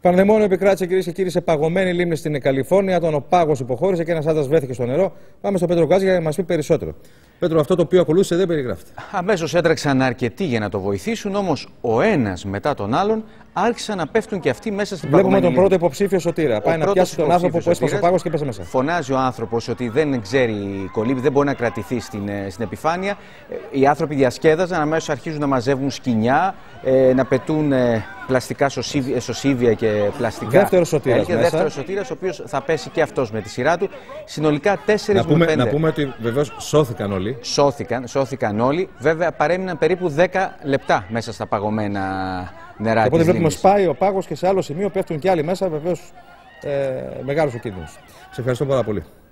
Πανδαιμόνιο επικράτησε, κυρίες και κύριοι, σε παγωμένη λίμνη στην Καλιφόρνια. Όταν ο πάγος υποχώρησε και ένας άντρας βρέθηκε στο νερό. Πάμε στον Πέτρο Γκάζη για να μας πει περισσότερο. Πέτρο, αυτό το οποίο ακολούθησε δεν περιγράφεται. Αμέσως έτρεξαν αρκετοί για να το βοηθήσουν, όμως ο ένας μετά τον άλλον άρχισαν να πέφτουν και αυτοί μέσα στην παγωμένη λίμνη. Βλέπουμε τον πρώτο υποψήφιο Σωτήρα. Πάει να πιάσει τον άνθρωπο που έσπασε ο πάγος και πέσε μέσα. Φωνάζει ο άνθρωπος ότι δεν ξέρει κολύμπη, δεν μπορεί να κρατηθεί στην επιφάνεια. Οι άνθρωποι διασκέδαζαν, αμέσως αρχίζουν να μαζεύουν σκοινιά, να πετούν πλαστικά σωσίβια και πλαστικά. Δεύτερος Σωτήρας. Δεύτερος Σωτήρας, ο οποίος θα πέσει και αυτός με τη σειρά του. Συνολικά 4 με 5. Να πούμε ότι βεβαίως σώθηκαν όλοι. Σώθηκαν όλοι. Βέβαια παρέμειναν περίπου 10 λεπτά μέσα στα παγωμένα νερά της Οπότε βλέπουμε λίμνης. σπάει ο πάγος και σε άλλο σημείο πέφτουν και άλλοι μέσα. Βεβαίως μεγάλος ο κίνδυνος. Σε ευχαριστώ πάρα πολύ.